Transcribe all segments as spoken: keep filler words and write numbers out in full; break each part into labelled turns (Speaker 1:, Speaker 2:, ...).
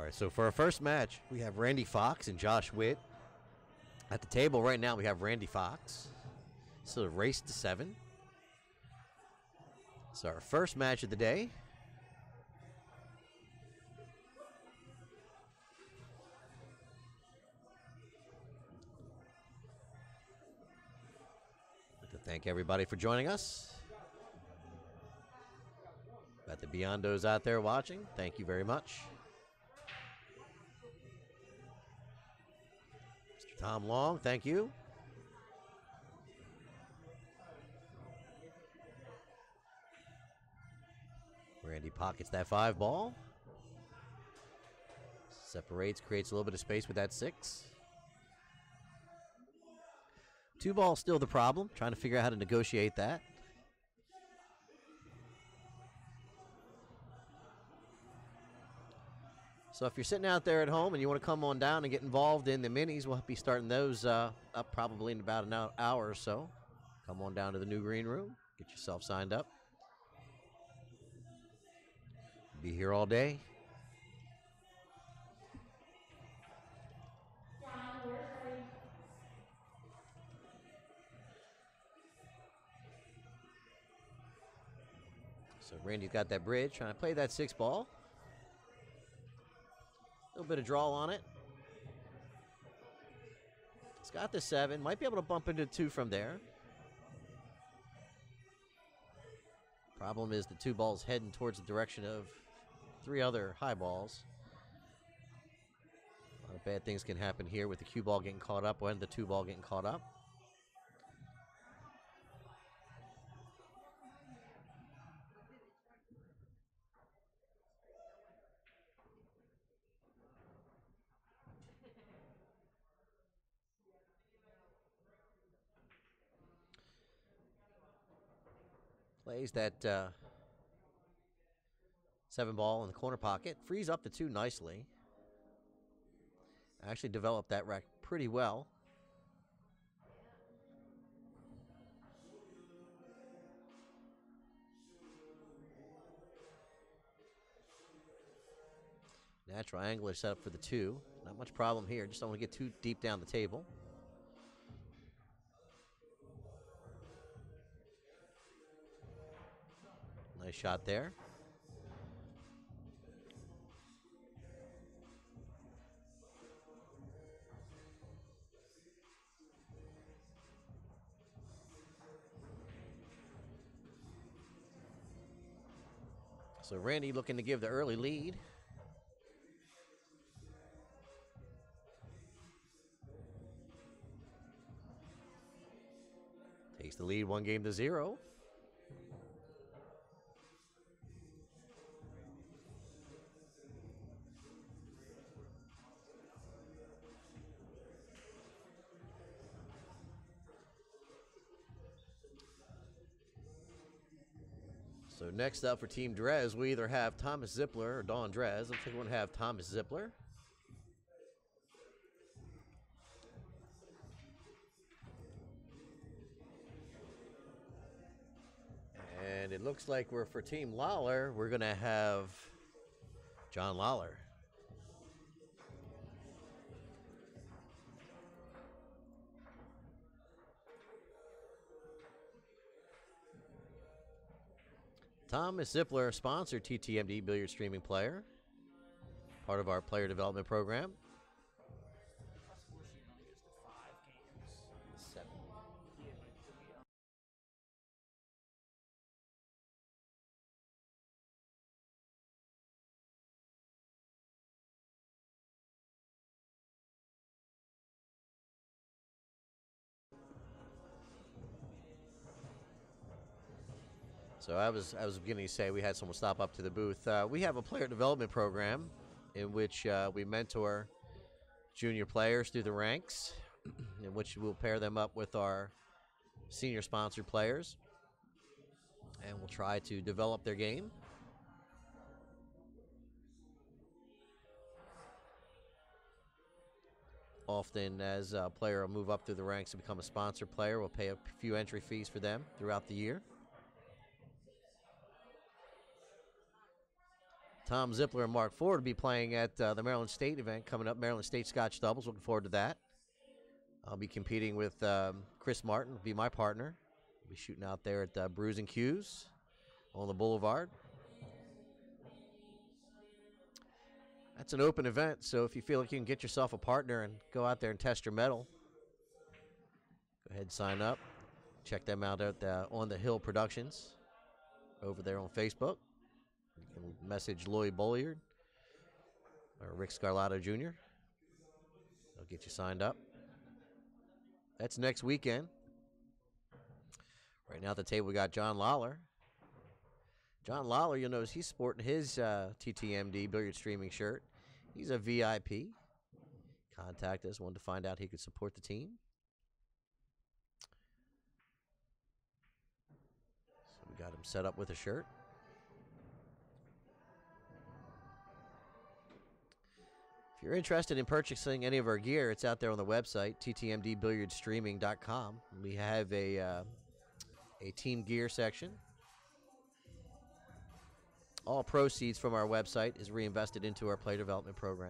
Speaker 1: All right, so for our first match, we have Randy Fox and Josh Witt. At the table right now, we have Randy Fox. So a race to seven. So our first match of the day. I'd like to thank everybody for joining us. Got the Beyondos out there watching. Thank you very much. Mister Tom Long, thank you. Randy pockets that five ball. Separates, creates a little bit of space with that six. Two ball still the problem. Trying to figure out how to negotiate that. So if you're sitting out there at home and you want to come on down and get involved in the minis, we'll be starting those uh, up probably in about an hour or so. Come on down to the new green room. Get yourself signed up. Be here all day. So Randy's got that bridge, trying to play that six ball. A little bit of draw on it. It's got the seven. Might be able to bump into two from there. Problem is the two balls heading towards the direction of three other high balls. A lot of bad things can happen here with the cue ball getting caught up and the two ball getting caught up. Plays that uh, seven ball in the corner pocket. Frees up the two nicely. Actually developed that rack pretty well. Natural angler set up for the two. Not much problem here. Just don't want to get too deep down the table. Nice shot there. So Randy looking to give the early lead. Takes the lead one game to zero. So next up for Team Drezz, we either have Thomas Zippler or Don Drezz. Looks like we're going to have Thomas Zippler. And it looks like we're for Team Lawler, we're going to have John Lawler. Thomas Zippler, sponsored T T M D Billiards streaming player, part of our player development program. So I was I was beginning to say we had someone stop up to the booth. Uh, we have a player development program in which uh, we mentor junior players through the ranks, in which we'll pair them up with our senior sponsored players, and we'll try to develop their game. Often, as a player will move up through the ranks and become a sponsored player, we'll pay a few entry fees for them throughout the year. Tom Zippler and Mark Ford will be playing at uh, the Maryland State event coming up, Maryland State Scotch Doubles. Looking forward to that. I'll be competing with um, Chris Martin, will be my partner. We'll be shooting out there at uh, Brews and Cues on the Boulevard. That's an open event, so if you feel like you can get yourself a partner and go out there and test your mettle, go ahead and sign up. Check them out at uh, On the Hill Productions over there on Facebook. You can message Lloyd Bolliard or Rick Scarlato Junior They'll get you signed up. That's next weekend. Right now at the table, we got John Lawler. John Lawler, you'll notice he's sporting his uh, T T M D Billiard Streaming shirt. He's a V I P. Contact us, wanted to find out he could support the team. So we got him set up with a shirt. If you're interested in purchasing any of our gear, it's out there on the website, T T M D billiard streaming dot com. We have a, uh, a team gear section. All proceeds from our website is reinvested into our player development program.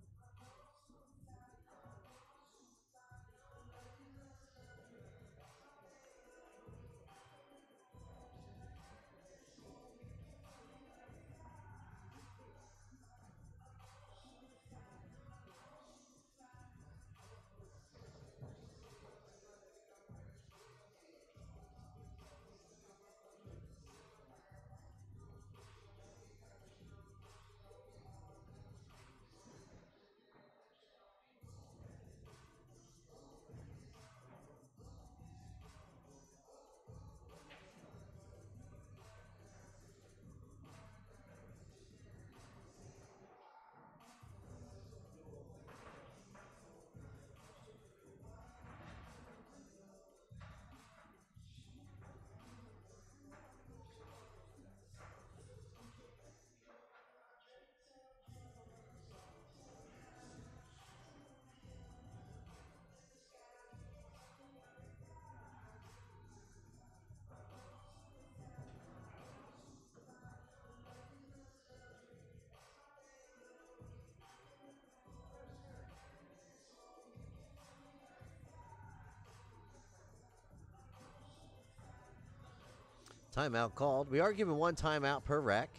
Speaker 1: Timeout called. We are giving one timeout per rack.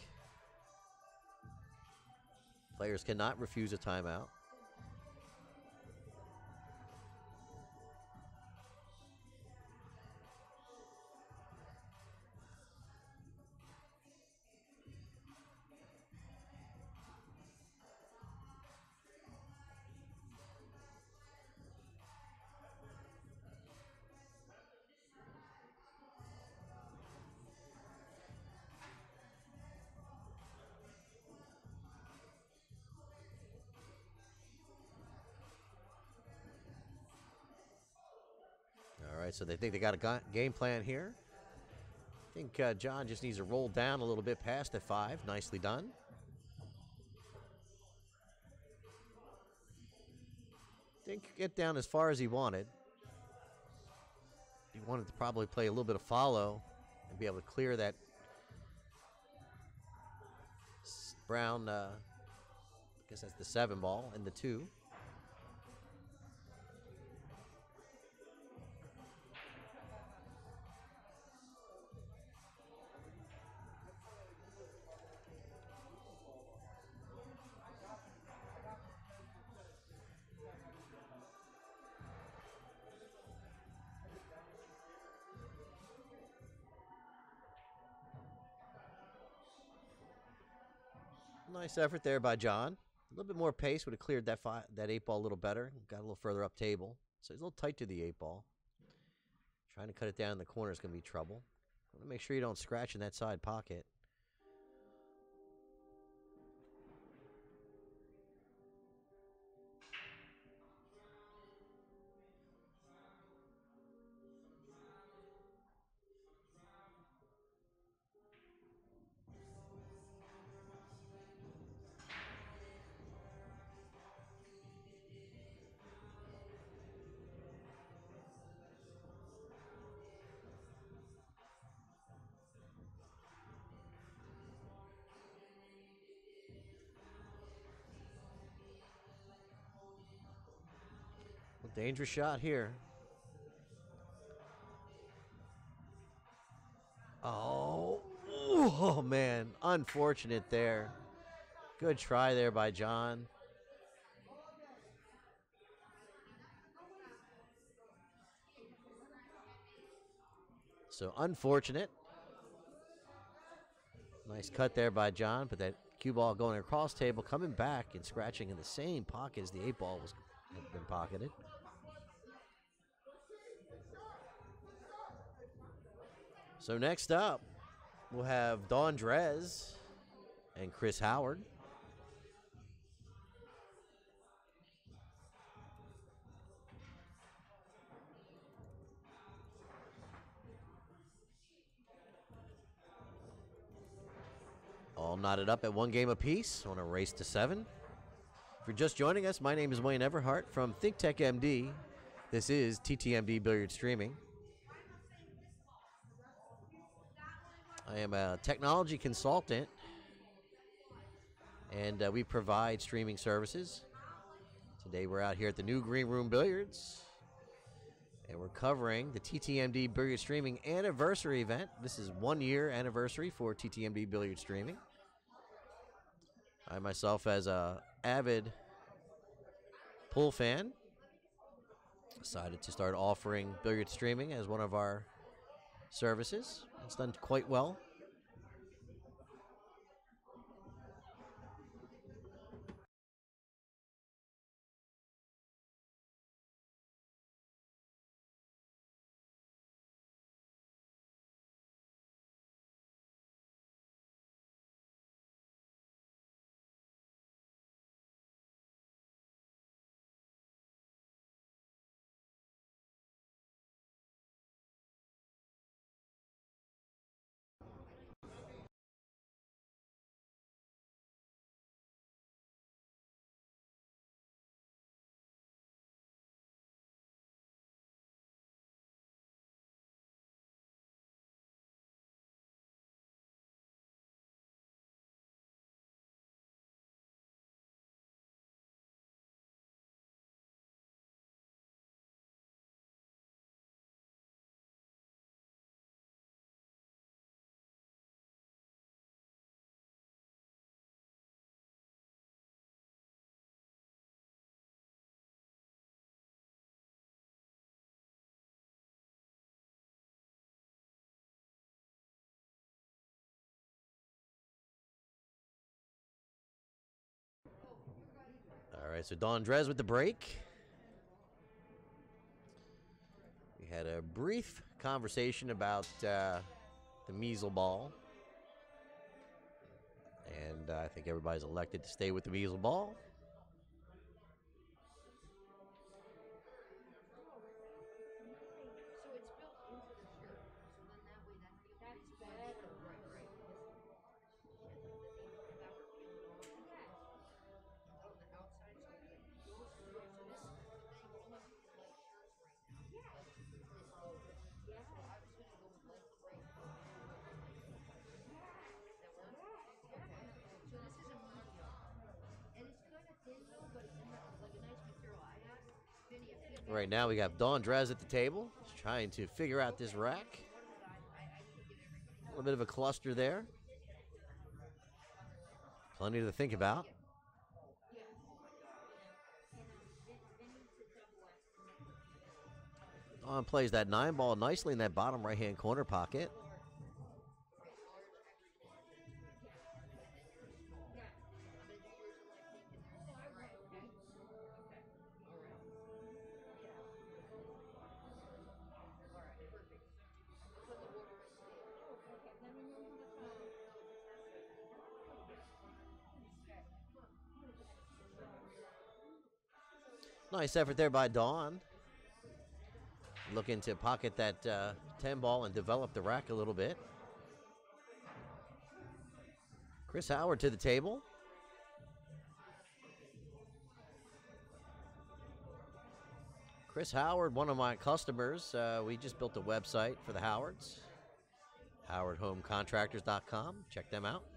Speaker 1: Players cannot refuse a timeout. All right, so they think they got a game plan here. I think uh, John just needs to roll down a little bit past the five. Nicely done. Didn't get down as far as he wanted. He wanted to probably play a little bit of follow and be able to clear that brown, uh, I guess that's the seven ball and the two. Nice effort there by John. A little bit more pace would have cleared that five, that eight ball a little better. Got a little further up table. So he's a little tight to the eight ball. Trying to cut it down in the corner is going to be trouble. Want to make sure you don't scratch in that side pocket. Dangerous shot here. Oh, oh man, unfortunate there. Good try there by John. So unfortunate. Nice cut there by John, but that cue ball going across table, coming back and scratching in the same pocket as the eight ball was had been pocketed. So next up, we'll have Dawn Drezz and Chris Howard. All knotted up at one game apiece on a race to seven. If you're just joining us, my name is Wayne Everhart from ThinkTechMD. This is T T M D Billiards Streaming. I am a technology consultant, and uh, we provide streaming services. Today we're out here at the new Green Room Billiards, and we're covering the T T M D Billiards Streaming anniversary event. This is one year anniversary for T T M D Billiards Streaming. I myself, as a avid pool fan, decided to start offering billiard streaming as one of our services. It's done quite well. All right, so Dawn Drezz with the break. We had a brief conversation about uh, the measles ball. And uh, I think everybody's elected to stay with the measles ball. Right now we got Dawn Drezz at the table, trying to figure out this rack. A little bit of a cluster there. Plenty to think about. Dawn plays that nine ball nicely in that bottom right-hand corner pocket. Nice effort there by Dawn. Looking to pocket that uh, ten ball and develop the rack a little bit. Chris Howard to the table. Chris Howard, one of my customers. Uh, we just built a website for the Howards. Howard Home Contractors dot com. Check them out.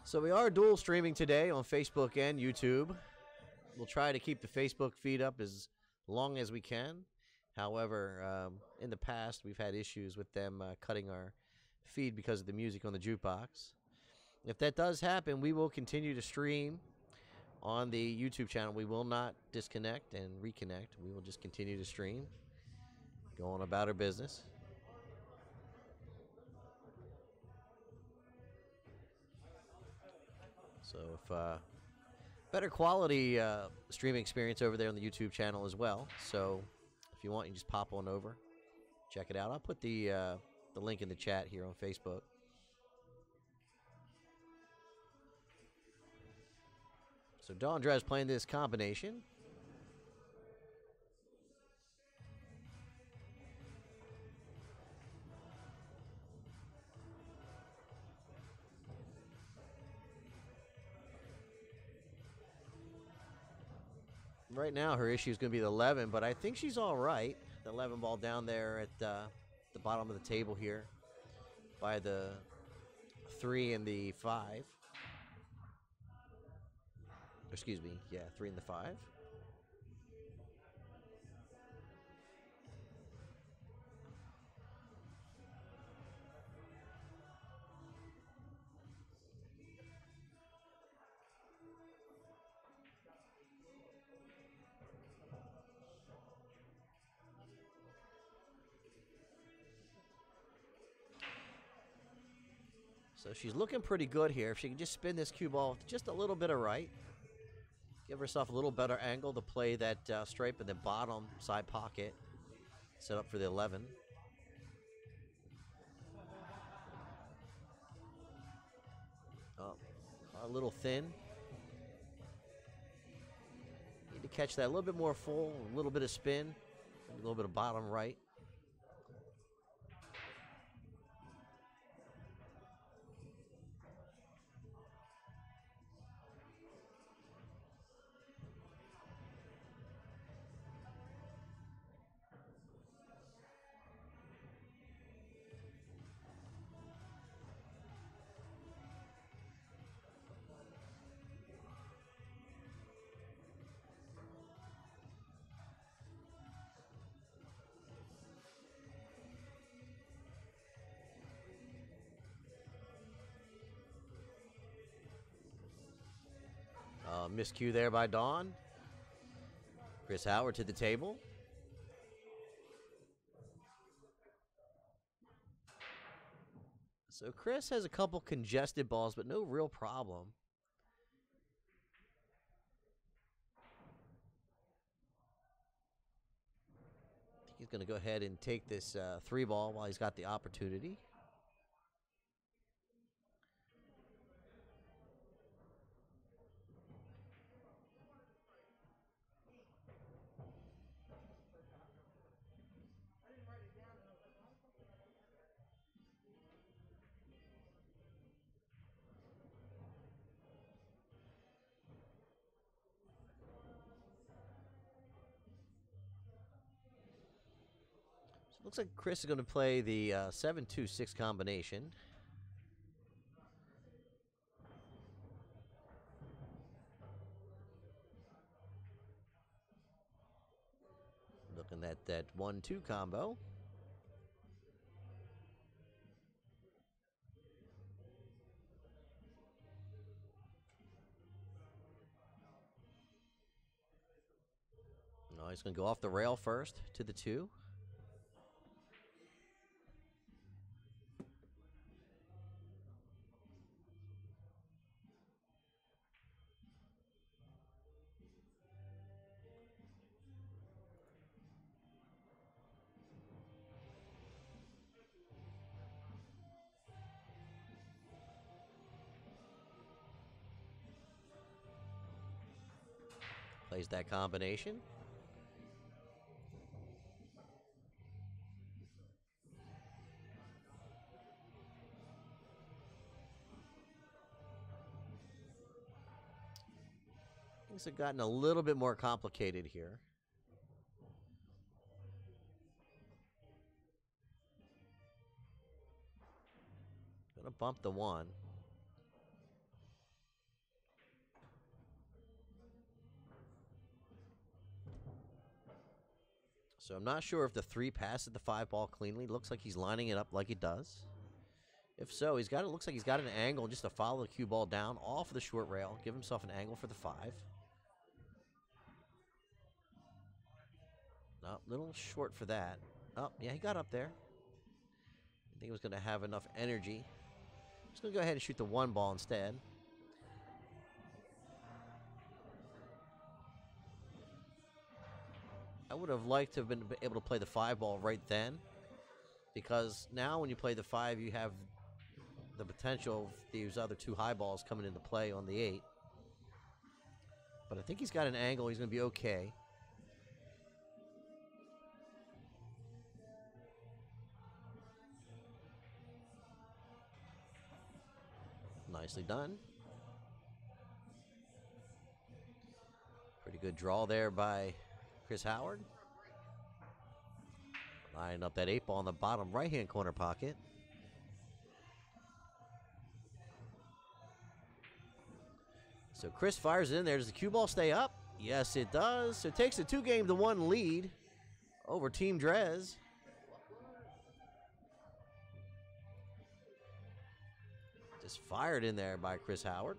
Speaker 1: So we are dual streaming today on Facebook and YouTube. We'll try to keep the Facebook feed up as long as we can. However, um, in the past, we've had issues with them uh, cutting our feed because of the music on the jukebox. If that does happen, we will continue to stream on the YouTube channel. We will not disconnect and reconnect. We will just continue to stream, go on about our business. So if uh, better quality uh, streaming experience over there on the YouTube channel as well. So if you want, you just pop on over, check it out. I'll put the uh, the link in the chat here on Facebook. So Don Drezz playing this combination. Right now, her issue is going to be the eleven, but I think she's all right. The eleven ball down there at uh, the bottom of the table here by the three and the five. Excuse me, yeah, three and the five. So she's looking pretty good here. If she can just spin this cue ball just a little bit of right, give herself a little better angle to play that uh, stripe in the bottom side pocket, set up for the eleven. Oh, a little thin. Need to catch that a little bit more full, a little bit of spin, a little bit of bottom right. Uh, miscue there by Dawn. Chris Howard to the table. So Chris has a couple congested balls, but no real problem. I think he's going to go ahead and take this uh, three ball while he's got the opportunity. Looks like Chris is going to play the uh, seven two six combination. Looking at that one two combo. No, he's going to go off the rail first to the two. Plays that combination. Things have gotten a little bit more complicated here. Gonna bump the one. So I'm not sure if the three passes the five ball cleanly. Looks like he's lining it up like he does. If so, he's got it. Looks like he's got an angle just to follow the cue ball down off the short rail. Give himself an angle for the five. No, little short for that. Oh, yeah, he got up there. I think he was going to have enough energy. Just going to go ahead and shoot the one ball instead. I would have liked to have been able to play the five ball right then, because now when you play the five, you have the potential of these other two high balls coming into play on the eight. But I think he's got an angle. He's going to be okay. Nicely done. Pretty good draw there by Chris Howard. Lining up that eight ball in the bottom right-hand corner pocket. So Chris fires it in there. Does the cue ball stay up? Yes, it does. So it takes a two-game to one lead over Team Drezz. Just fired in there by Chris Howard.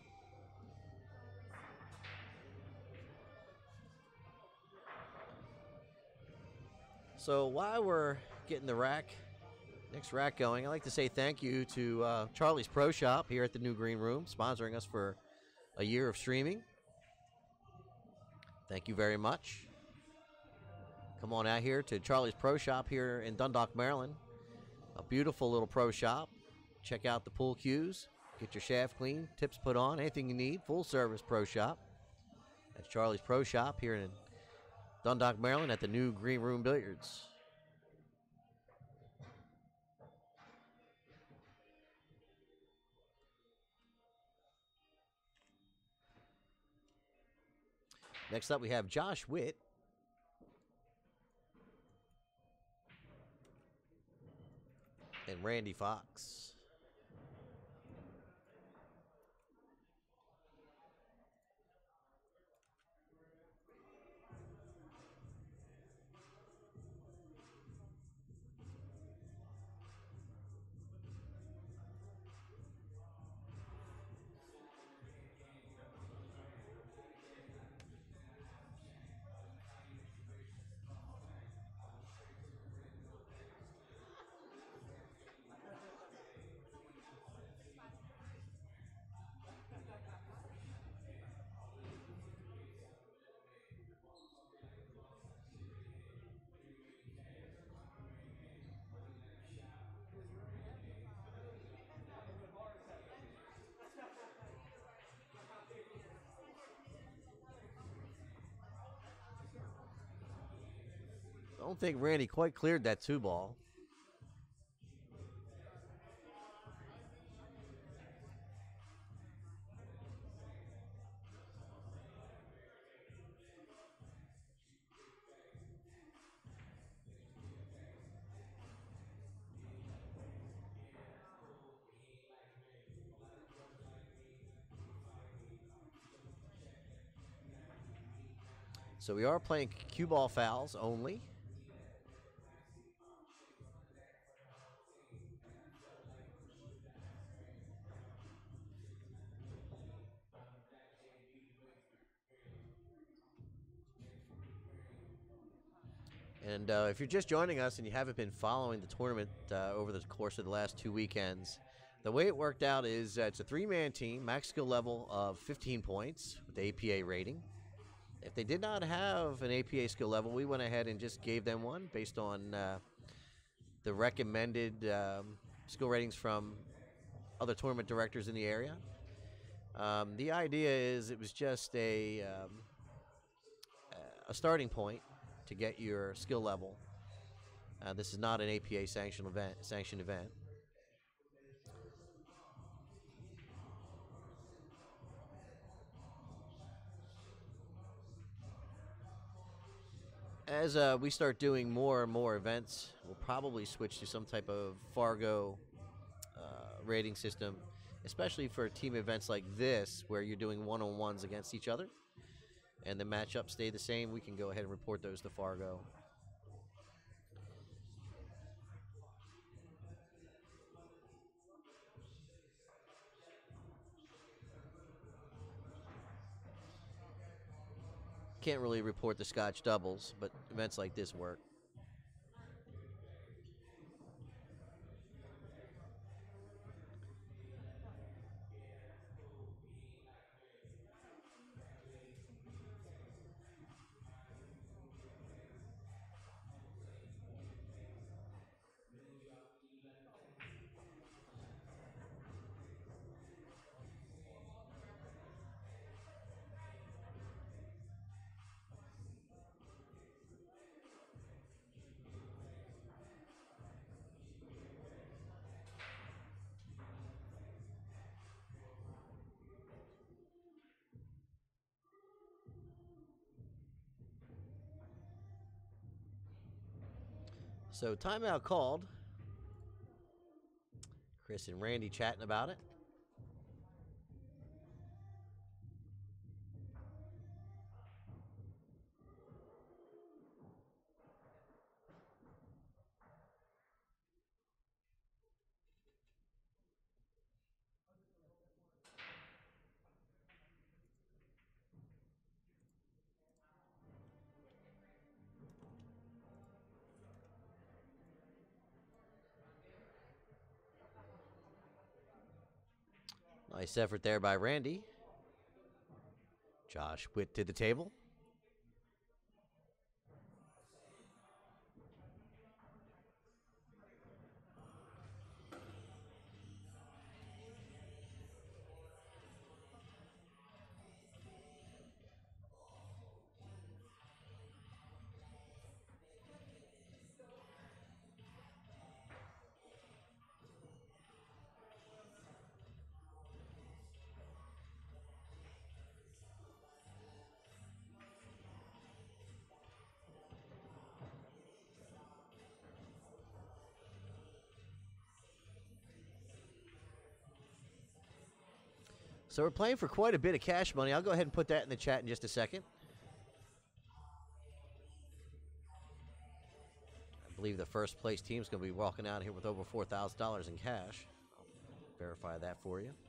Speaker 1: So while we're getting the rack, next rack going, I'd like to say thank you to uh, Charlie's Pro Shop here at the New Green Room, sponsoring us for a year of streaming. Thank you very much. Come on out here to Charlie's Pro Shop here in Dundalk, Maryland. A beautiful little pro shop. Check out the pool cues. Get your shaft clean, tips put on, anything you need. Full service pro shop. That's Charlie's Pro Shop here in Dundalk, Maryland at the New Green Room Billiards. Next up, we have Josh Witt. And Randy Fox. I don't think Randy quite cleared that two ball. So we are playing cue ball fouls only. And uh, if you're just joining us and you haven't been following the tournament uh, over the course of the last two weekends, the way it worked out is uh, it's a three-man team, max skill level of fifteen points with the A P A rating. If they did not have an A P A skill level, we went ahead and just gave them one based on uh, the recommended um, skill ratings from other tournament directors in the area. Um, the idea is it was just a, um, a starting point to get your skill level. Uh, this is not an A P A sanctioned event. Sanctioned event. As uh, we start doing more and more events, we'll probably switch to some type of Fargo uh, rating system, especially for team events like this, where you're doing one-on-ones against each other, and the matchups stay the same. We can go ahead and report those to Fargo can't really report the Scotch doubles, but events like this work. So timeout called. Chris and Randy chatting about it. Nice effort there by Randy. Josh Witt to the table. So we're playing for quite a bit of cash money. I'll go ahead and put that in the chat in just a second. I believe the first place team is going to be walking out here with over four thousand dollars in cash. I'll verify that for you.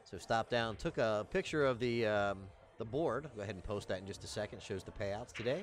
Speaker 1: So Stop Down took a picture of the um, the board. Go ahead and post that in just a second. Shows the payouts today.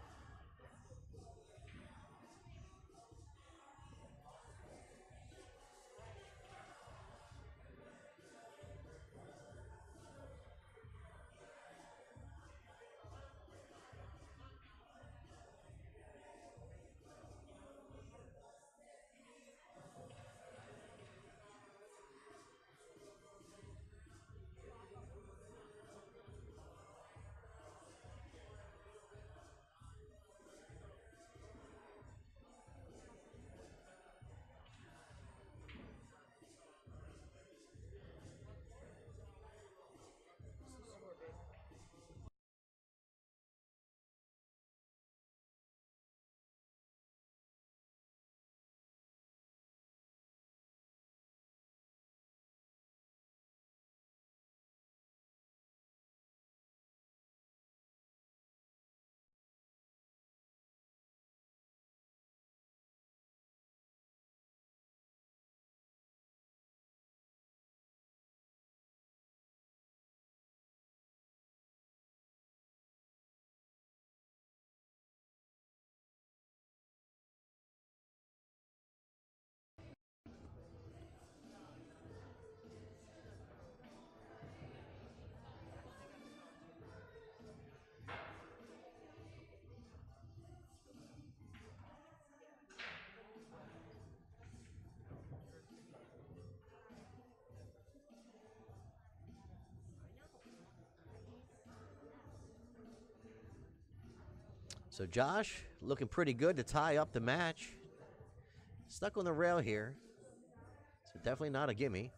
Speaker 1: So Josh looking pretty good to tie up the match. Stuck on the rail here. So definitely not a gimme.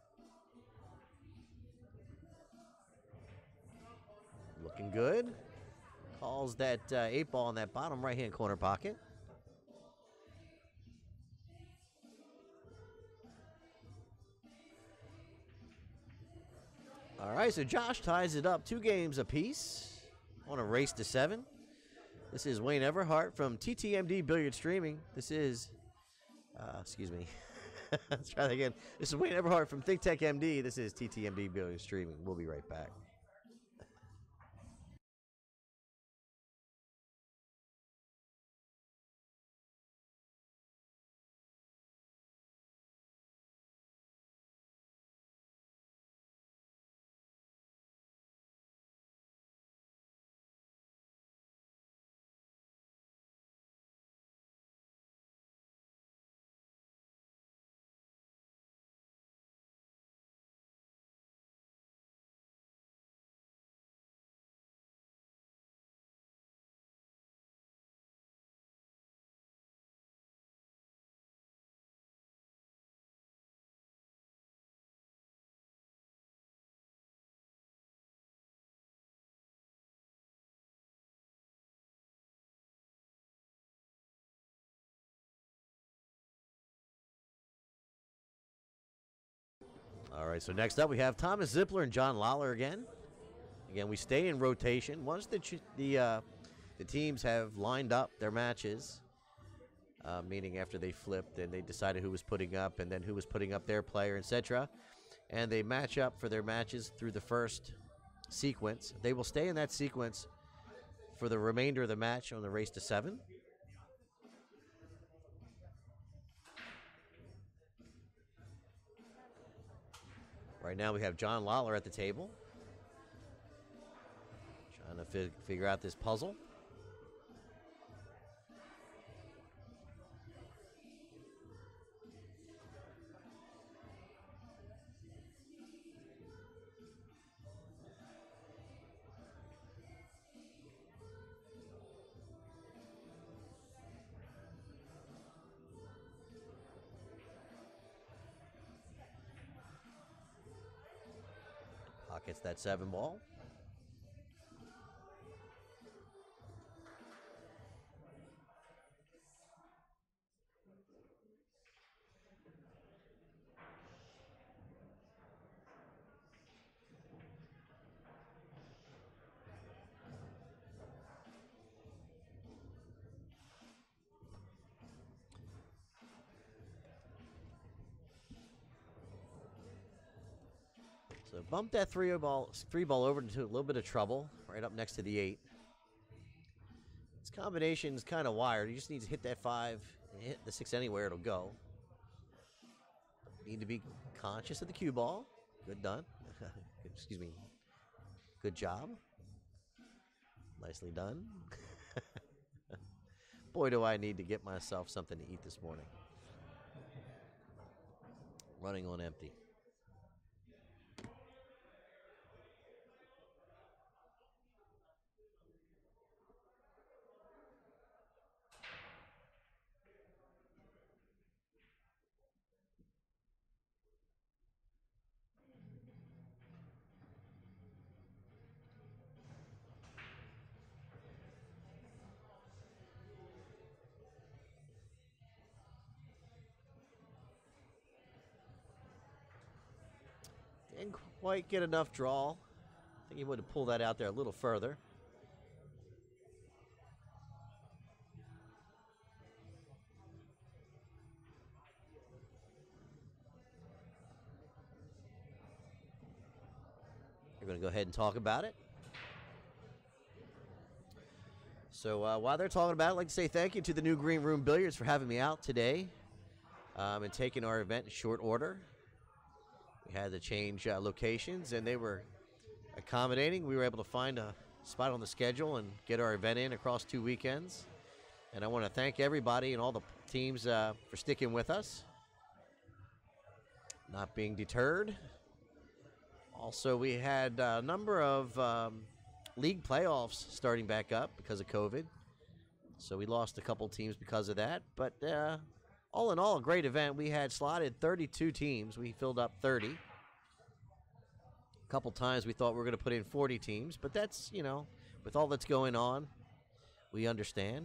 Speaker 1: Looking good. Calls that uh, eight ball in that bottom right-hand corner pocket. All right, so Josh ties it up two games apiece on a race to seven. This is Wayne Everhart from T T M D Billiards Streaming. This is, uh, excuse me. Let's try that again. This is Wayne Everhart from ThinkTechMD. This is T T M D Billiards Streaming. We'll be right back. All right, so next up we have Thomas Zippler and John Lawler again. Again, we stay in rotation. Once the the, uh, the teams have lined up their matches, uh, meaning after they flipped and they decided who was putting up and then who was putting up their player, et cetera, and they match up for their matches through the first sequence, they will stay in that sequence for the remainder of the match on the race to seven. Right now we have John Lawler at the table, trying to fi figure out this puzzle. Pockets that seven ball. So bump that three ball, three ball over into a little bit of trouble, right up next to the eight. This combination is kind of wired. You just need to hit that five and hit the six anywhere, it'll go. Need to be conscious of the cue ball. Good done. Excuse me. Good job. Nicely done. Boy, do I need to get myself something to eat this morning. Running on empty. Didn't quite get enough draw. I think he would have pulled that out there a little further. We're going to go ahead and talk about it. So uh, while they're talking about it, I'd like to say thank you to the new Green Room Billiards for having me out today um, and taking our event in short order. We had to change uh, locations, and they were accommodating. We were able to find a spot on the schedule and get our event in across two weekends. And I want to thank everybody and all the teams uh, for sticking with us, not being deterred. Also, we had a number of um, league playoffs starting back up because of COVID. So we lost a couple teams because of that. But uh, all in all, a great event. We had slotted thirty-two teams. We filled up thirty. A couple times we thought we were going to put in forty teams. But that's, you know, with all that's going on, we understand.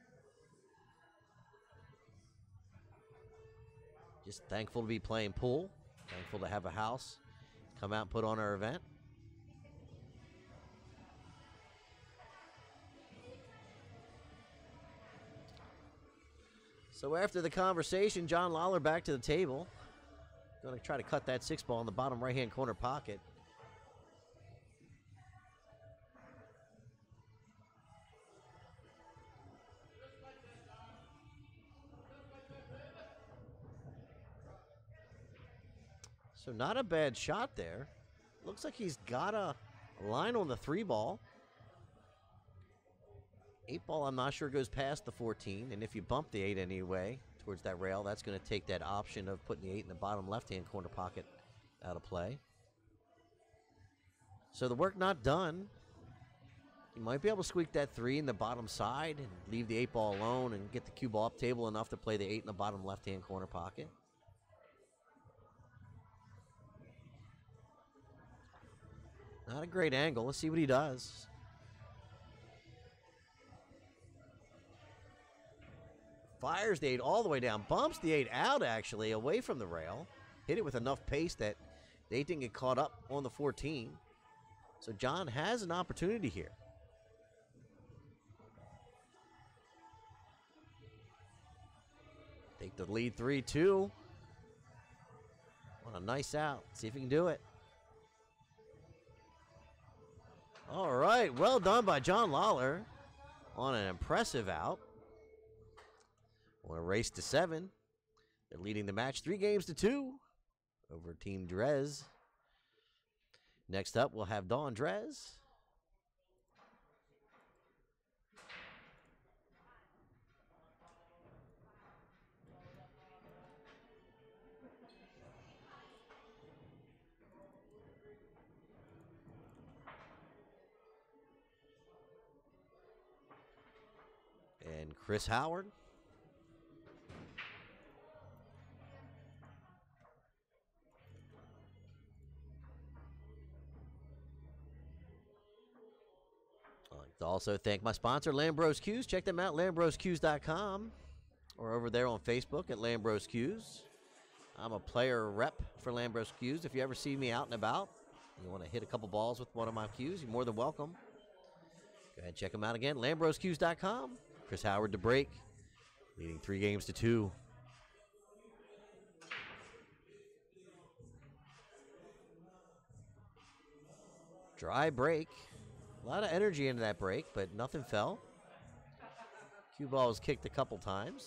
Speaker 1: Just thankful to be playing pool. Thankful to have a house. Come out and put on our event. So after the conversation, John Lawler back to the table. Going to try to cut that six ball in the bottom right-hand corner pocket. So not a bad shot there. Looks like he's got a line on the three ball. Eight ball, I'm not sure goes past the fourteen. And if you bump the eight anyway towards that rail, that's going to take that option of putting the eight in the bottom left-hand corner pocket out of play. So the work not done. You might be able to squeak that three in the bottom side and leave the eight ball alone and get the cue ball up table enough to play the eight in the bottom left-hand corner pocket. Not a great angle. Let's see what he does. Fires the eight all the way down. Bumps the eight out, actually, away from the rail. Hit it with enough pace that the eight didn't get caught up on the fourteen. So John has an opportunity here. Take the lead three two. What a nice out. See if he can do it. All right, well done by John Lawler on an impressive out. On a race to seven. They're leading the match three games to two over Team Drezz. Next up, we'll have Dawn Drezz. And Chris Howard. I'd like to also thank my sponsor, Lambros Cues. Check them out, lambros cues dot com, or over there on Facebook at Lambros Cues. I'm a player rep for Lambros Cues. If you ever see me out and about, you want to hit a couple balls with one of my cues, you're more than welcome. Go ahead and check them out again, lambros cues dot com. Chris Howard to break, leading three games to two. Dry break. A lot of energy into that break, but nothing fell. Cue ball was kicked a couple times.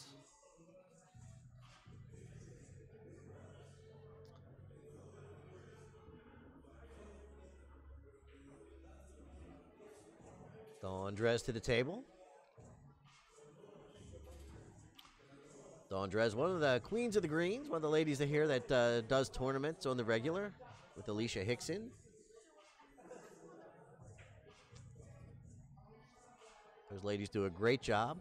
Speaker 1: Dawn Drezz to the table. Dawn Drezz, one of the queens of the greens, one of the ladies here that uh, does tournaments on the regular with Alicia Hickson. Those ladies do a great job.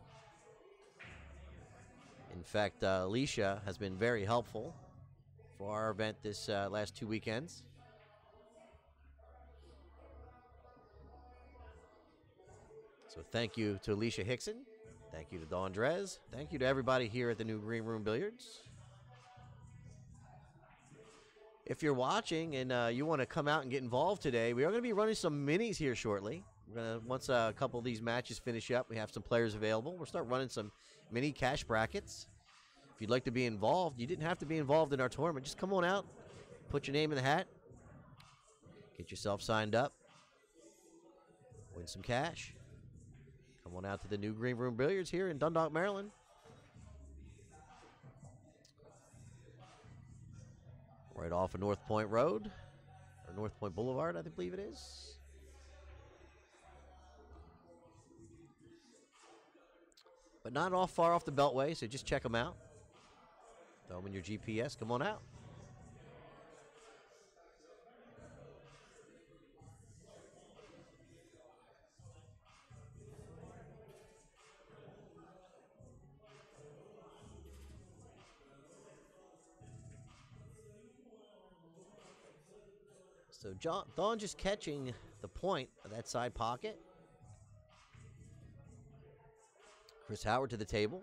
Speaker 1: In fact, uh, Alicia has been very helpful for our event this uh, last two weekends. So thank you to Alicia Hickson. Thank you to Dawn Drezz. Thank you to everybody here at the new Green Room Billiards. If you're watching and uh, you want to come out and get involved today, we are going to be running some minis here shortly. We're gonna, once uh, a couple of these matches finish up, we have some players available. We'll start running some mini cash brackets. If you'd like to be involved, you didn't have to be involved in our tournament. Just come on out, put your name in the hat, get yourself signed up, win some cash. Come on out to the new Green Room Billiards here in Dundalk, Maryland. Right off of North Point Road, or North Point Boulevard, I believe it is. But not off far off the Beltway, so just check them out. Throw them in your G P S. Come on out. So John, Dawn just catching the point of that side pocket. Chris Howard to the table.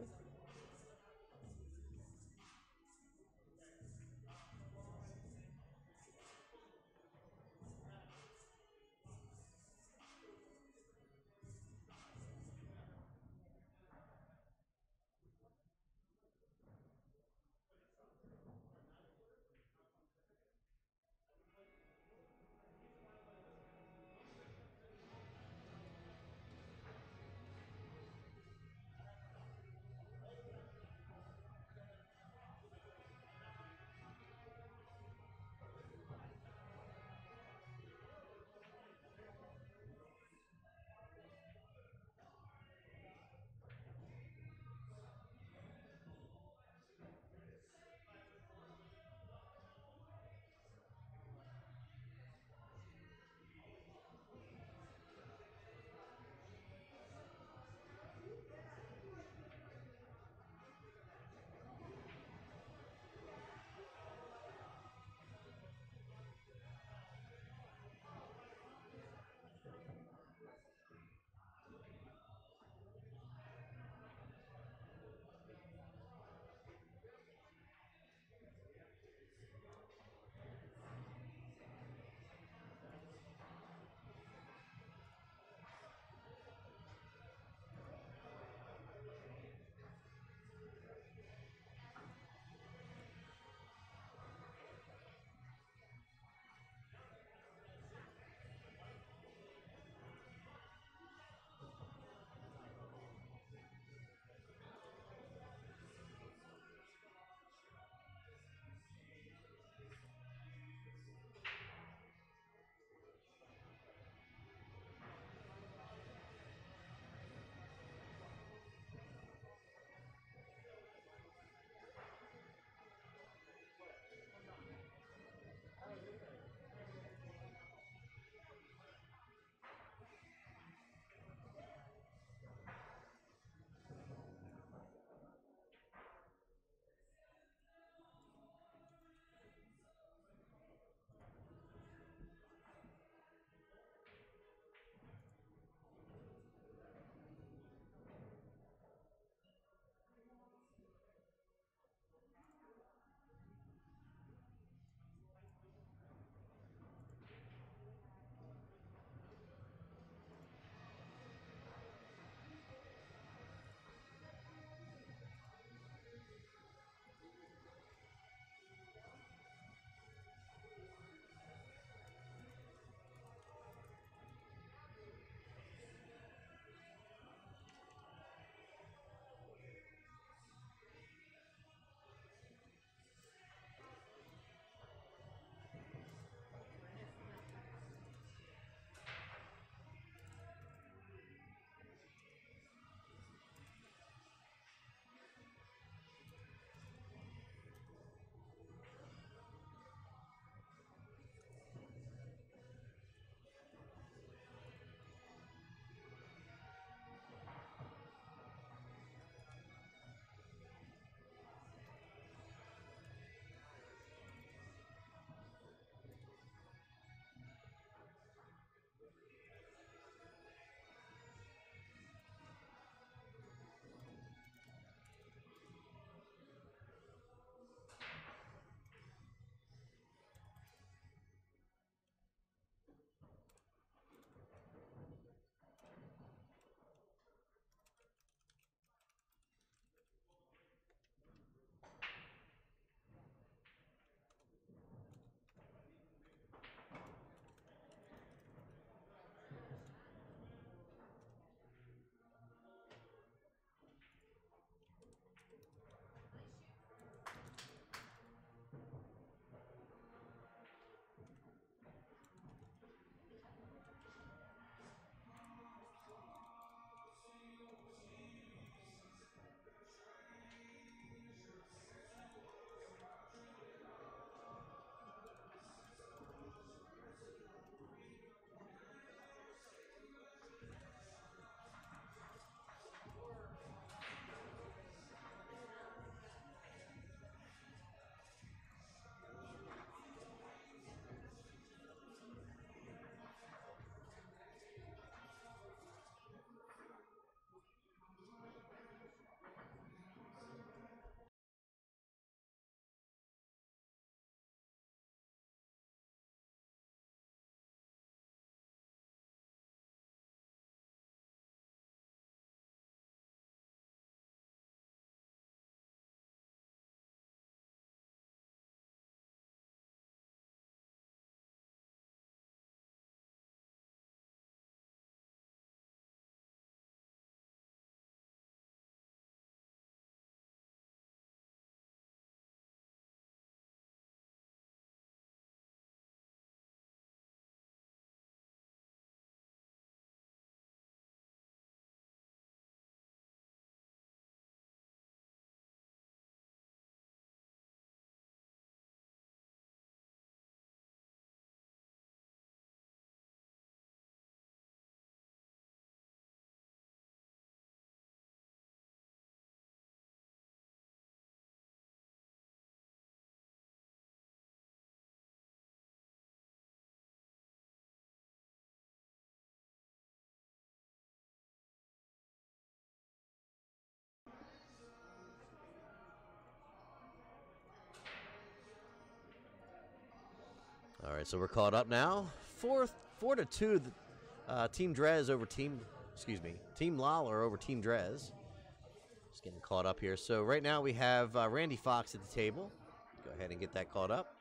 Speaker 1: right, so we're caught up now. Four, four to two. Uh, Team Drezz over Team, excuse me, Team Lawler over Team Drezz. Just getting caught up here. So right now we have uh, Randy Fox at the table. Go ahead and get that caught up.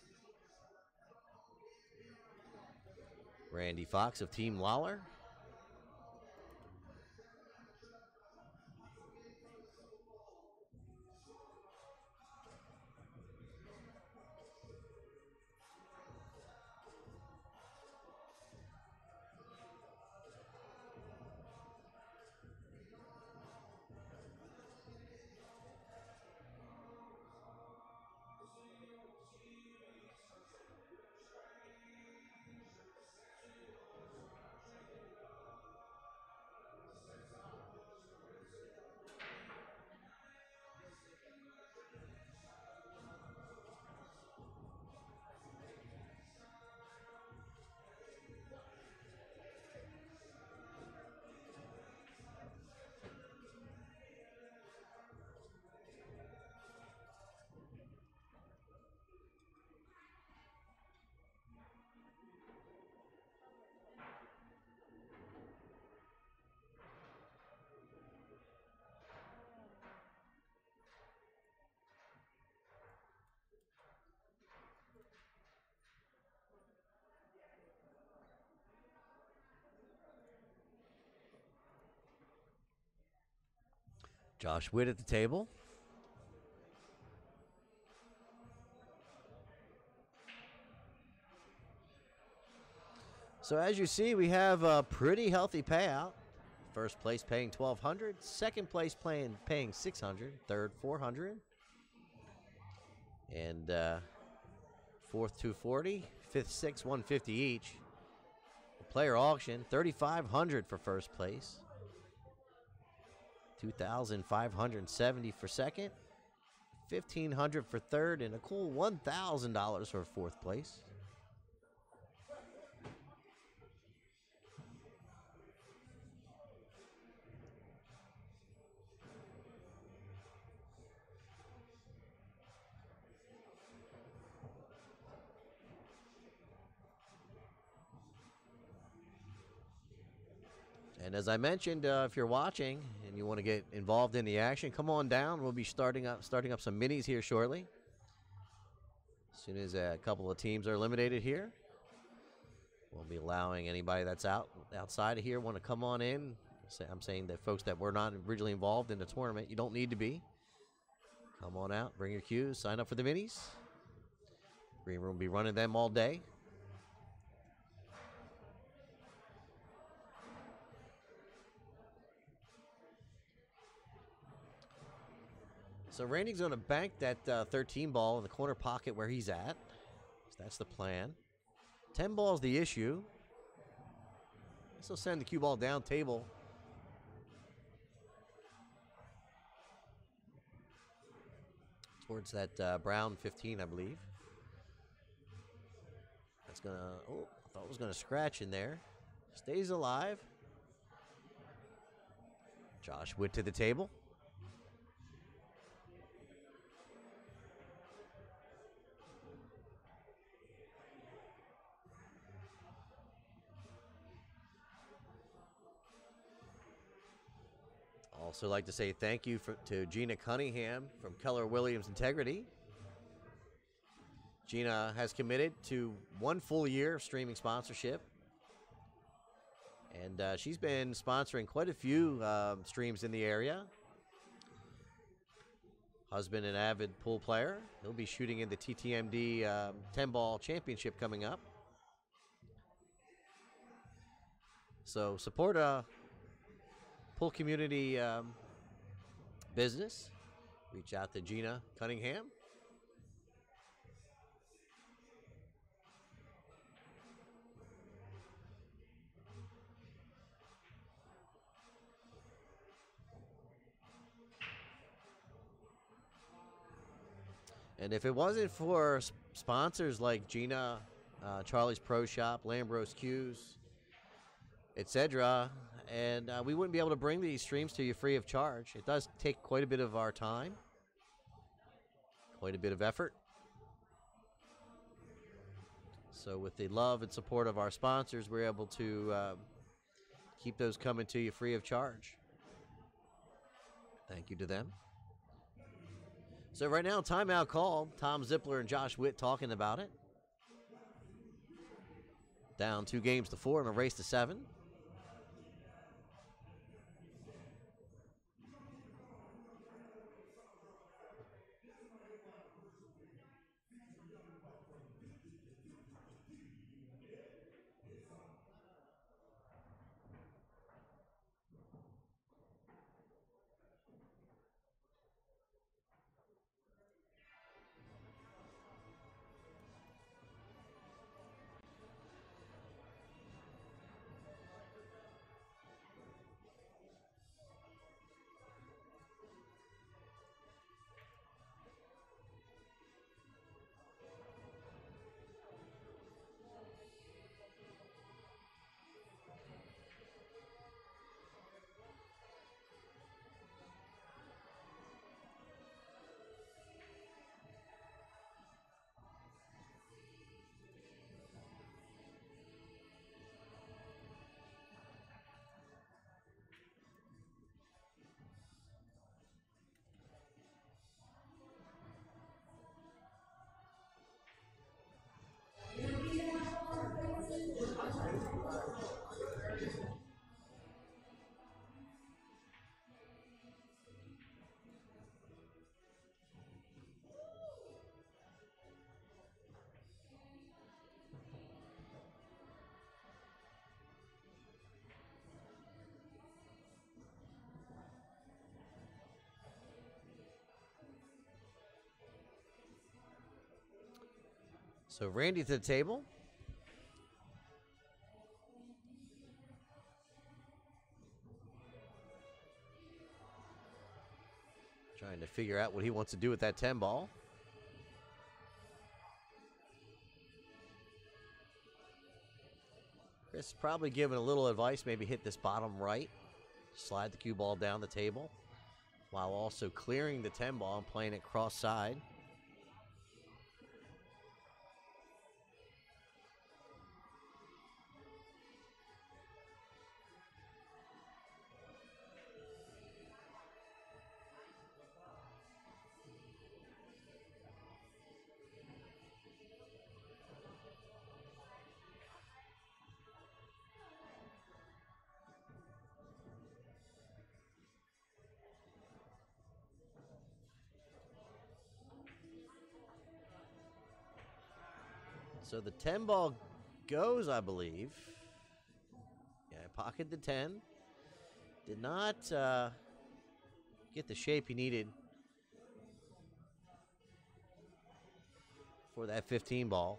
Speaker 1: Randy Fox of Team Lawler. Josh Witt at the table. So as you see, we have a pretty healthy payout. First place paying twelve hundred dollars, second place playing paying six hundred dollars, third four hundred dollars, and uh, fourth two forty, fifth six one fifty each. The player auction thirty-five hundred dollars for first place, two thousand five hundred seventy dollars for second, fifteen hundred dollars for third, and a cool one thousand dollars for fourth place. And as I mentioned, uh, if you're watching and you want to get involved in the action, come on down. We'll be starting up starting up some minis here shortly. As soon as a couple of teams are eliminated here, we'll be allowing anybody that's out outside of here want to come on in. I'm saying that folks that were not originally involved in the tournament, you don't need to be. Come on out, bring your cues, sign up for the minis. Green Room will be running them all day. So Randy's going to bank that uh, thirteen ball in the corner pocket where he's at. So that's the plan. ten ball's the issue. This will send the cue ball down table. Towards that uh, brown fifteen, I believe. That's going to, oh, I thought it was going to scratch in there. Stays alive. Josh Witt to the table. Also like to say thank you for, to Gina Cunningham from Keller Williams Integrity. Gina has committed to one full year of streaming sponsorship. And uh, she's been sponsoring quite a few uh, streams in the area. Husband an avid pool player. He'll be shooting in the T T M D um, ten ball championship coming up. So support a pool community um, business. Reach out to Gina Cunningham. And if it wasn't for sp sponsors like Gina, uh, Charlie's Pro Shop, Lambros Cues, et cetera, and uh, we wouldn't be able to bring these streams to you free of charge. It does take quite a bit of our time, quite a bit of effort. So with the love and support of our sponsors, we're able to uh, keep those coming to you free of charge. Thank you to them. So right now, timeout call. Tom Zippler and Josh Witt talking about it. Down two games to four in a race to seven. So Randy to the table. Trying to figure out what he wants to do with that ten ball. Chris probably giving a little advice, maybe hit this bottom right, slide the cue ball down the table, while also clearing the ten ball and playing it cross side. So the ten ball goes, I believe. Yeah, pocket the ten. Did not uh, get the shape he needed for that fifteen ball.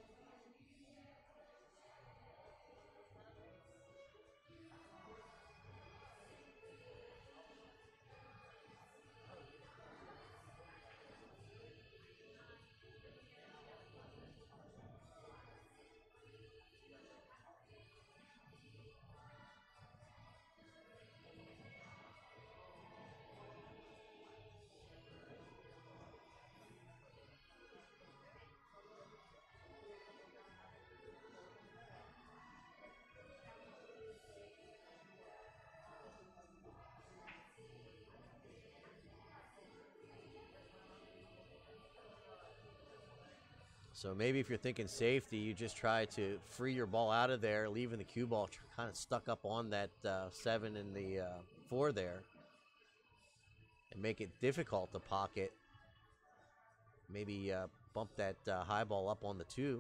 Speaker 1: So maybe if you're thinking safety, you just try to free your ball out of there, leaving the cue ball kind of stuck up on that uh, seven and the uh, four there, and make it difficult to pocket. Maybe uh, bump that uh, high ball up on the two.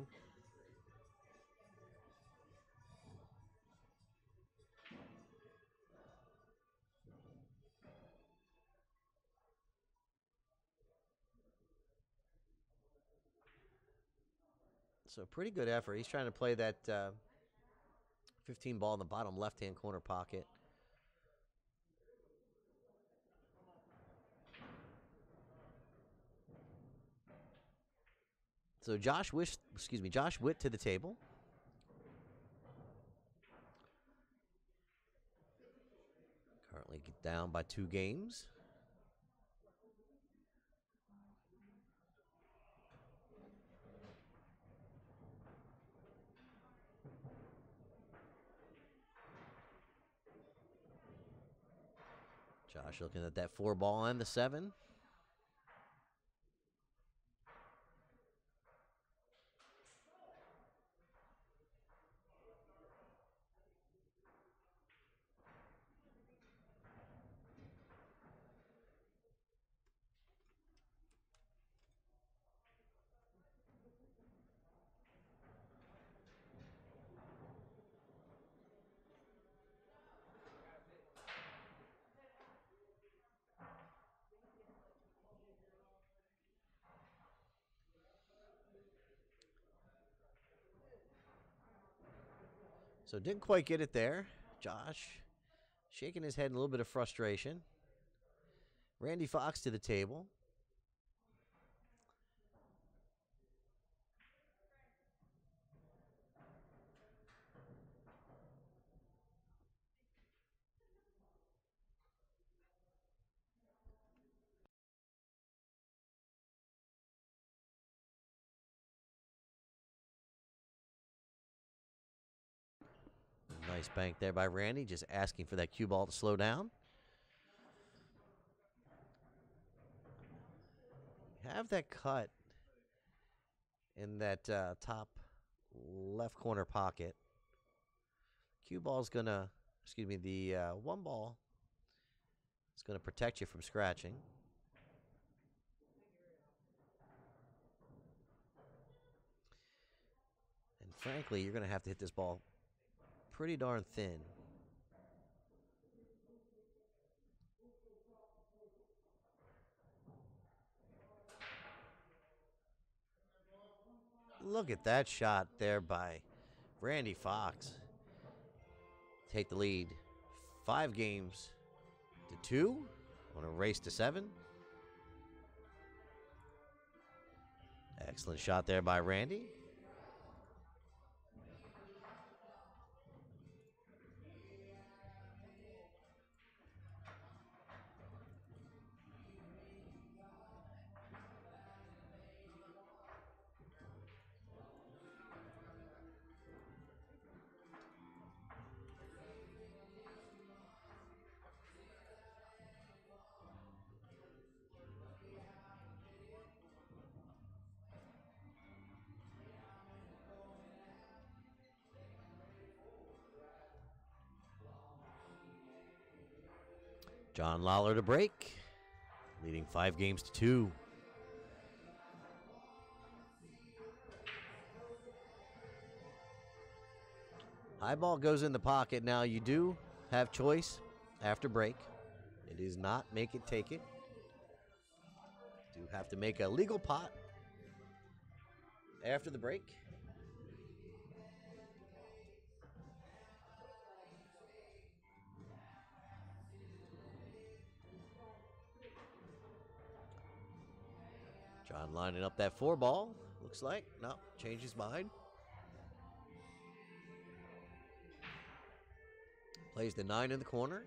Speaker 1: So pretty good effort. He's trying to play that uh, fifteen ball in the bottom left-hand corner pocket. So Josh Wish, excuse me, Josh Witt to the table. Currently down by two games. Josh looking at that four ball and the seven. So didn't quite get it there. Josh shaking his head in a little bit of frustration. Randy Fox to the table. Nice bank there by Randy, just asking for that cue ball to slow down. Have that cut in that uh, top left corner pocket. Cue ball's gonna, excuse me, the uh, one ball is gonna protect you from scratching. And frankly, you're gonna have to hit this ball pretty darn thin. Look at that shot there by Randy Fox. Take the lead. Five games to two on a race to seven. Excellent shot there by Randy. John Lawler to break, leading five games to two. High ball goes in the pocket. Now you do have choice after break. It is not make it, take it. Do have to make a legal pot after the break. John lining up that four ball. Looks like, no, changed his mind. Plays the nine in the corner.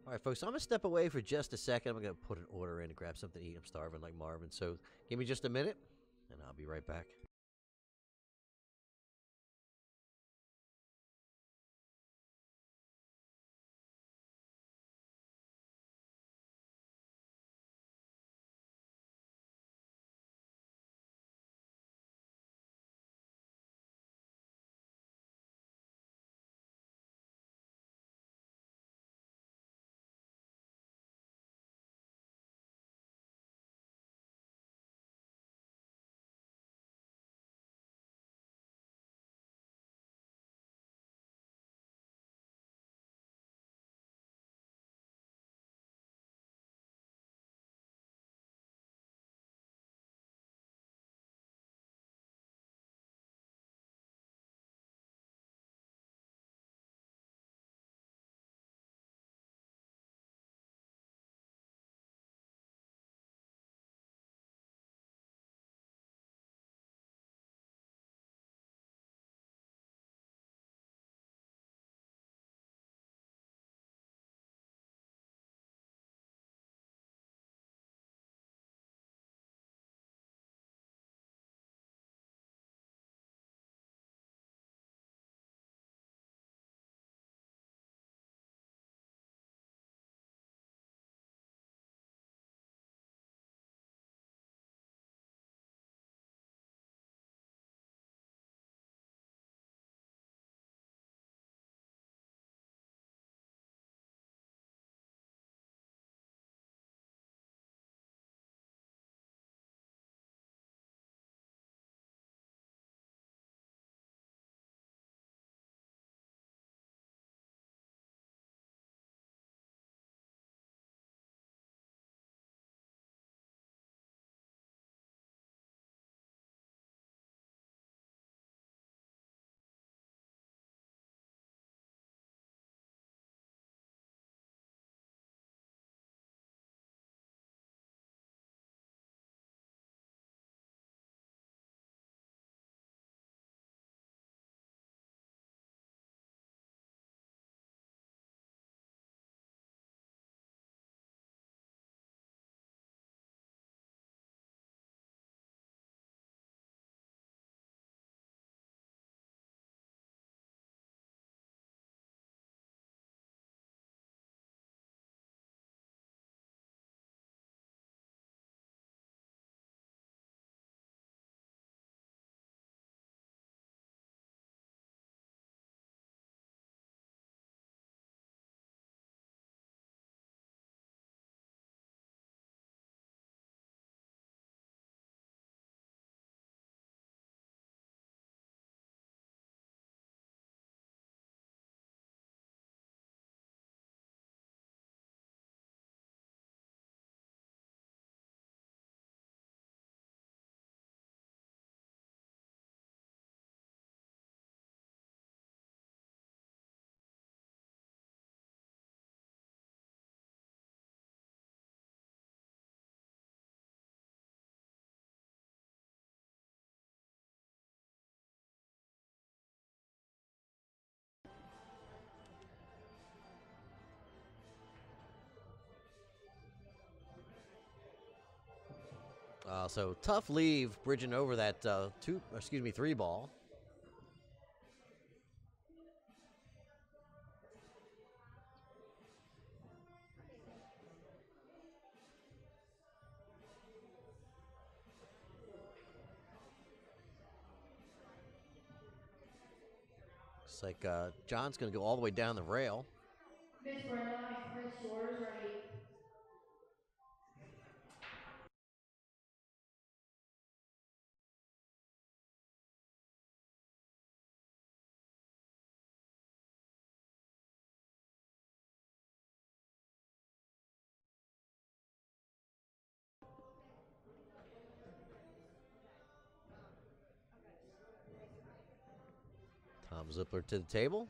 Speaker 1: All right, folks, I'm going to step away for just a second. I'm going to put an order in and grab something to eat. I'm starving like Marvin. So give me just a minute, and I'll be right back. Uh, so tough leave, bridging over that uh, two, excuse me, three ball. It's like uh, John's going to go all the way down the rail.
Speaker 2: Miss Brenda, I Chris, yours ready.
Speaker 1: Tom Zippler to the table.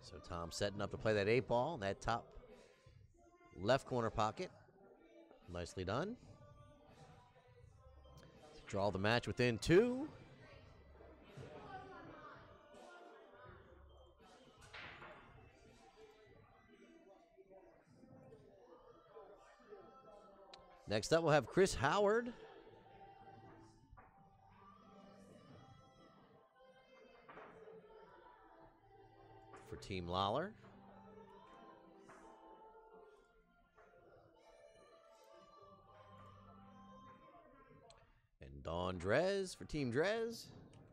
Speaker 1: So Tom setting up to play that eight ball in that top left corner pocket. Nicely done. Draw the match within two. Next up, we'll have Chris Howard. For Team Lawler. And Dawn Drezz for Team Drezz.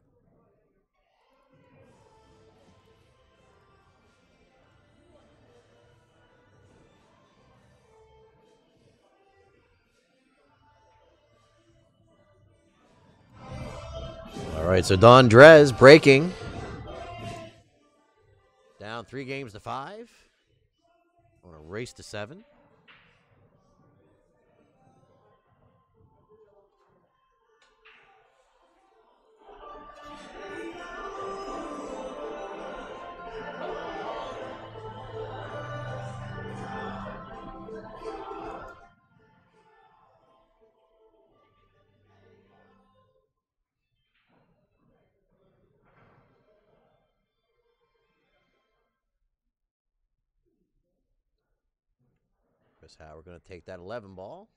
Speaker 1: All right, so Dawn Drezz breaking. Down three games to five. On a race to seven. Chris Howard going to take that eleven ball.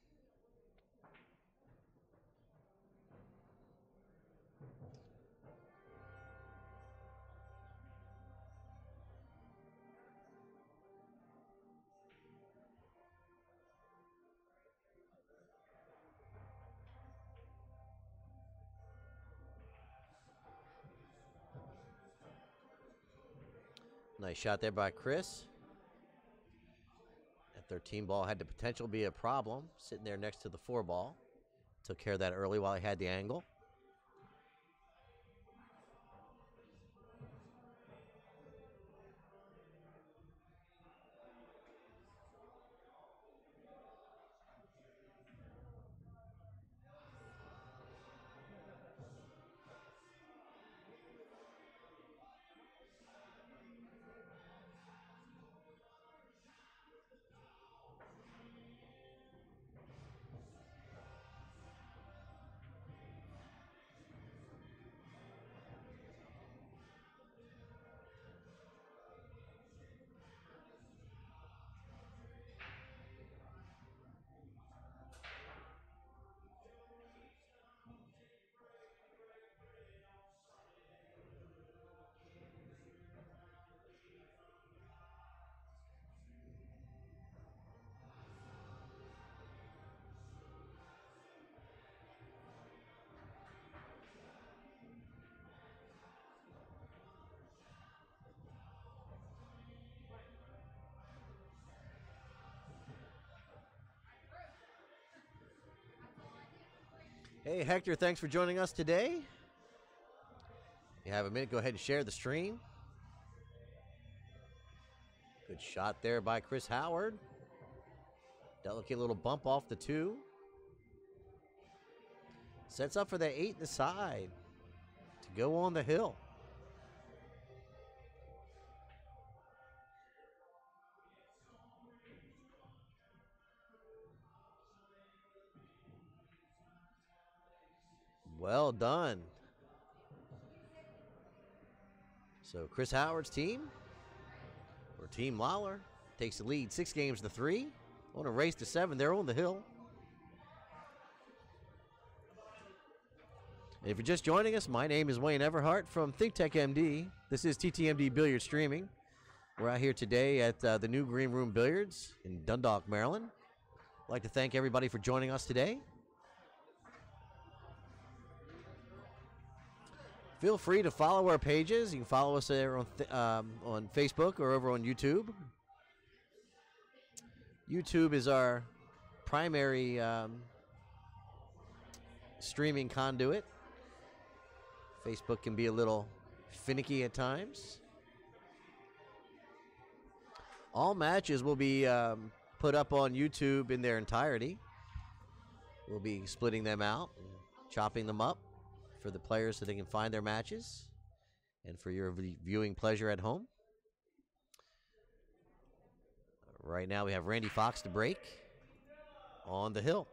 Speaker 1: Nice shot there by Chris. That thirteen ball had the potential to be a problem, sitting there next to the four ball. Took care of that early while he had the angle. Hey, Hector, thanks for joining us today. If you have a minute, go ahead and share the stream. Good shot there by Chris Howard. Delicate little bump off the two. Sets up for that eight in the side to go on the hill. Well done. So Chris Howard's team, or Team Lawler, takes the lead six games to three. On a race to seven, they're on the hill. And if you're just joining us, my name is Wayne Everhart from ThinkTechMD. This is T T M D Billiards streaming. We're out here today at uh, the new Green Room Billiards in Dundalk, Maryland. I'd like to thank everybody for joining us today. Feel free to follow our pages. You can follow us there on, um, on Facebook or over on YouTube. YouTube is our primary um, streaming conduit. Facebook can be a little finicky at times. All matches will be um, put up on YouTube in their entirety. We'll be splitting them out and chopping them up for the players so they can find their matches and for your viewing pleasure at home. Right now we have Randy Fox to break on the hill.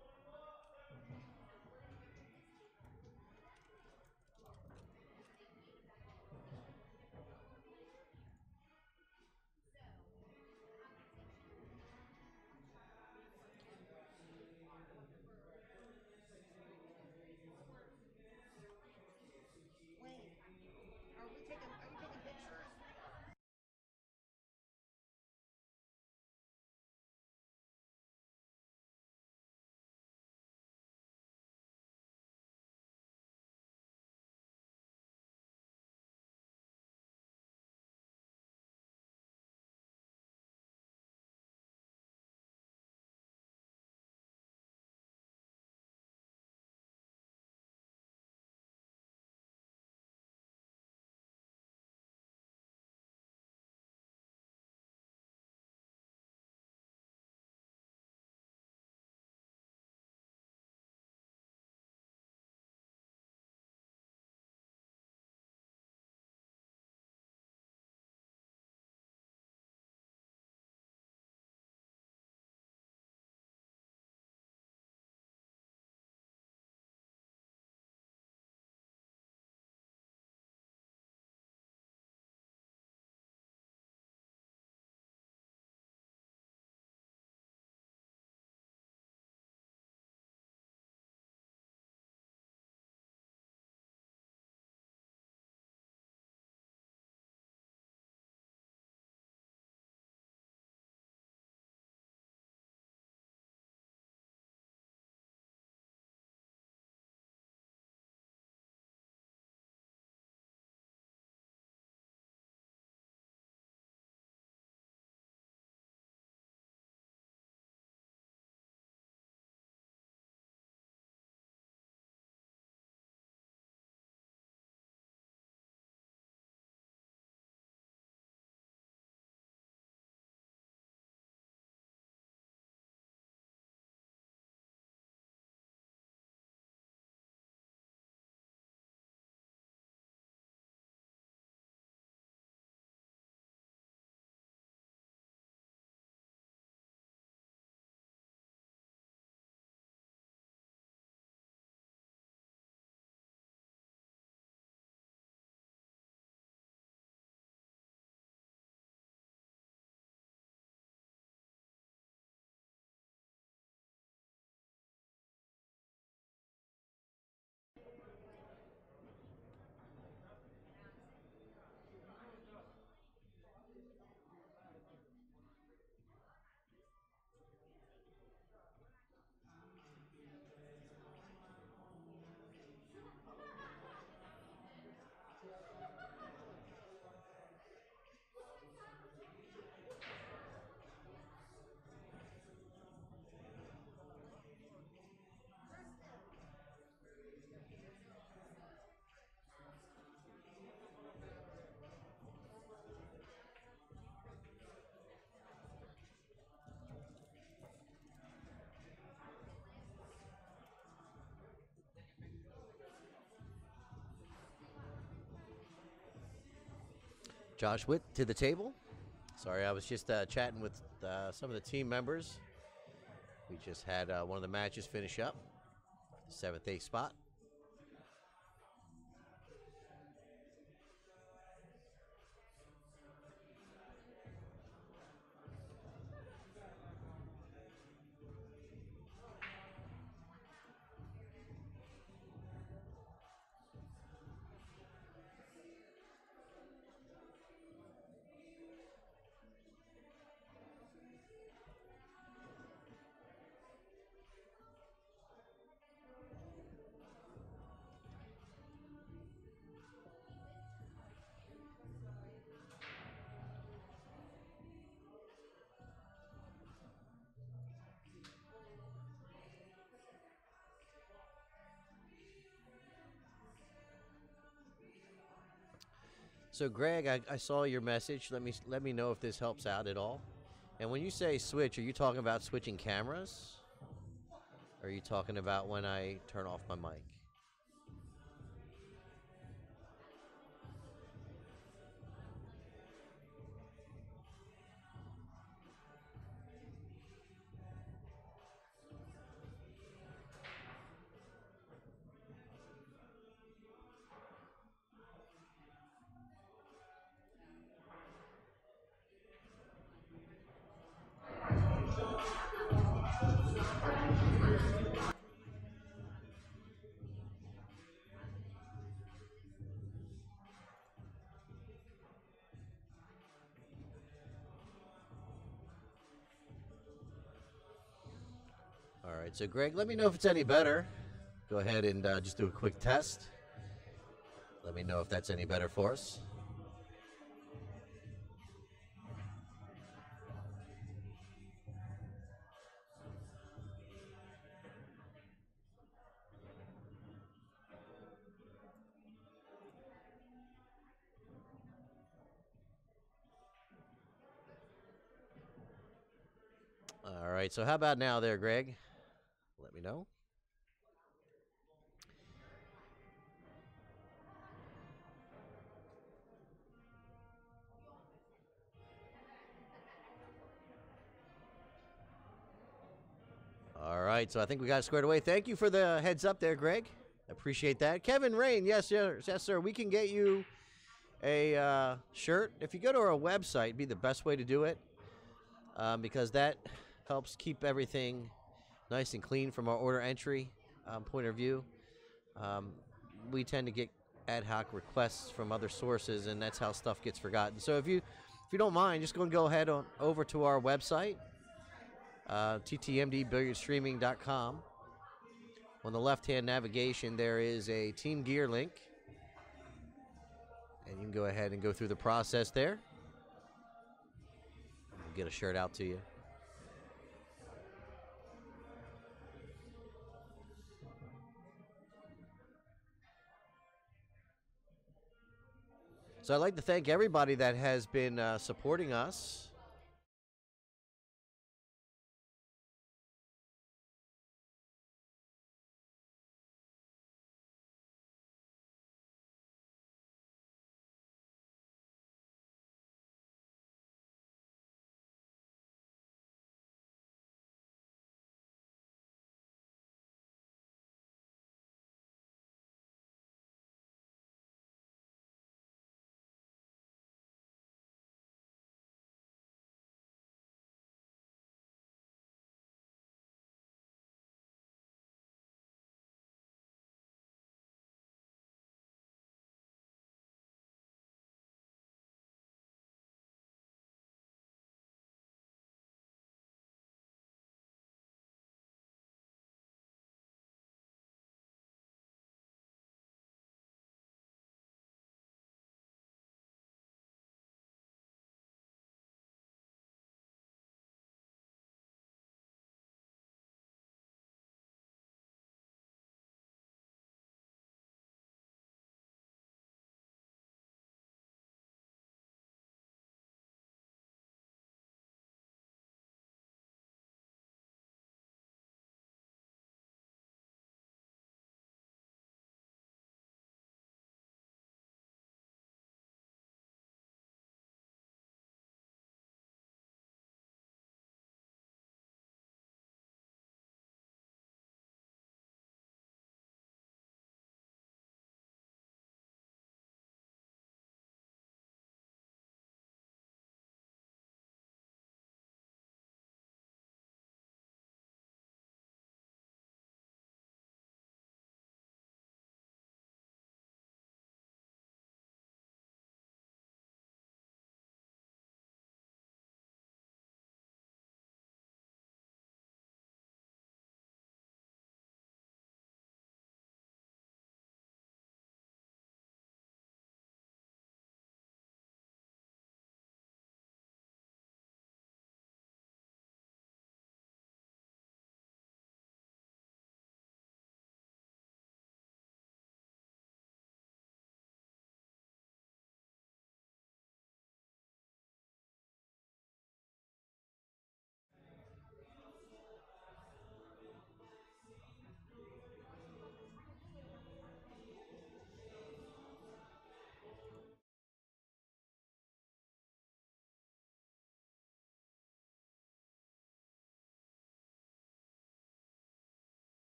Speaker 1: Josh Witt to the table. Sorry, I was just uh, chatting with uh, some of the team members. We just had uh, one of the matches finish up, seventh, eighth spot. So, Greg, I, I saw your message. Let me let me know if this helps out at all. And when you say switch, are you talking about switching cameras? Or are you talking about when I turn off my mic? right, so Greg, let me know if it's any better. Go ahead and uh, just do a quick test. Let me know if that's any better for us. All right, so how about now there, Greg? Let me know. All right, so I think we got it squared away. Thank you for the heads up there, Greg. Appreciate that. Kevin Rain, yes, yes, yes, sir. We can get you a uh, shirt. If you go to our website, it'd be the best way to do it um, because that helps keep everything nice and clean from our order entry um, point of view. Um, we tend to get ad hoc requests from other sources, and that's how stuff gets forgotten. So if you if you don't mind, just go and go ahead on over to our website, uh, T T M D billiards streaming dot com. On the left-hand navigation, there is a Team Gear link, and you can go ahead and go through the process there. We'll get a shirt out to you. So I'd like to thank everybody that has been uh, supporting us